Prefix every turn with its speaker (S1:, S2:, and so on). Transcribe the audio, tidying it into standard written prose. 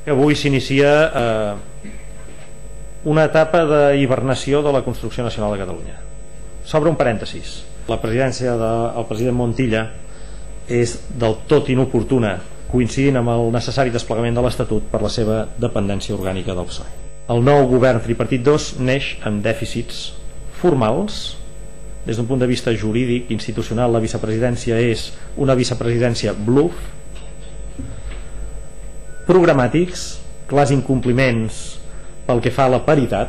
S1: Avui s'inicia una etapa d'hibernació de la construcció nacional de Catalunya. S'obre un parèntesis. La presidència del president Montilla és del tot inoportuna, coincidint amb el necessari desplegament de l'Estatut per la seva dependència orgànica del PSOE. El nou govern tripartit 2 neix amb dèficits formals. Des d'un punt de vista jurídic, institucional, la vicepresidència és una vicepresidència bluff, programàtics, clars incompliments pel que fa a la paritat,